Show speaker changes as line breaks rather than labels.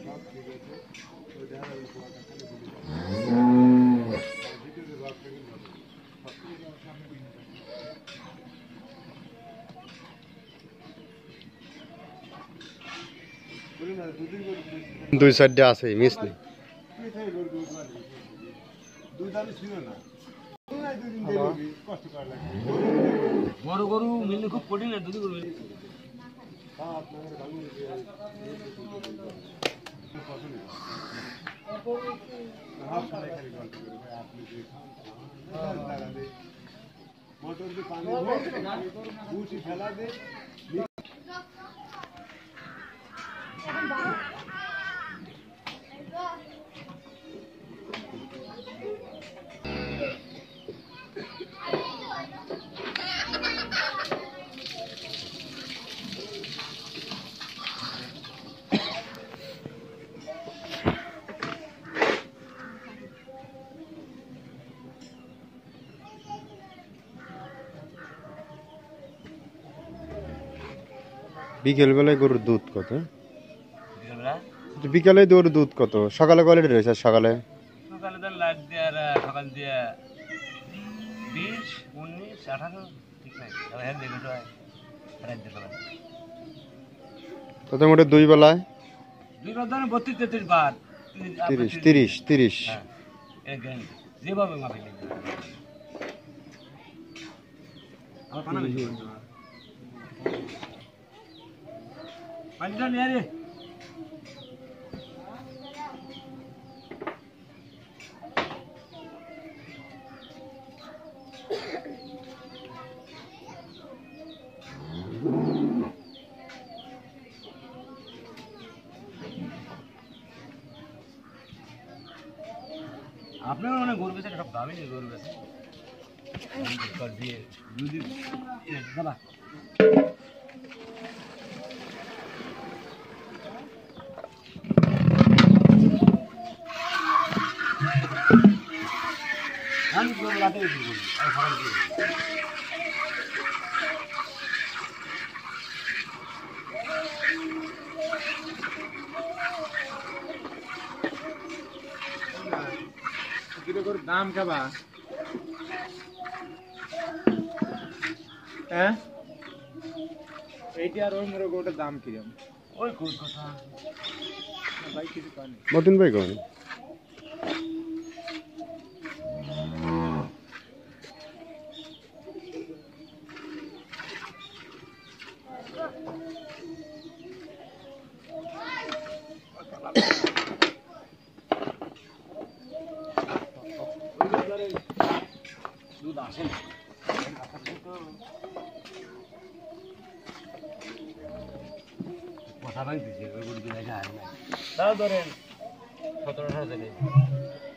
দুই সাইডে আছে মিস নেই
বড় গরু মিললে খুব কঠিন না দুধ গরু
मोटर के पानी भूसी फैला दे
বিকেল বেলায় গরুর দুধ কত বিকালে গরুর দুধ কত সকালে কোয়ালিটি রয়েছে সকালে
সকালে তো লাইট দিয়ে আর সকাল দিয়ে 20 19 18 ঠিক নাই তবে হ্যাঁ দেখো তো রাত দেখো
কত মোটে দুই বেলায়
বার 32 33 বার
30
হ্যাঁ এক গ্যারান্টি যেভাবে মাপে নিন আমার পানা বেশি পানিটা নিয়ে রে আপনার অনেক গরু বেছে সব দামি নেই গরু বেছে দিয়ে যদি দাদা আমি গরু রাতে আর সকাল দিয়ে
दाम क्या बा हैं এইটা আর ওই মোর গোটার দাম কি রকম
ওই কোন কথা
ভাই কিছু কয় না
মতিন ভাই কোন
দুধ আসে না কথা ভাই দিছে ওই গরু দিলে আর না তাও ধরেন 17-18 দিলে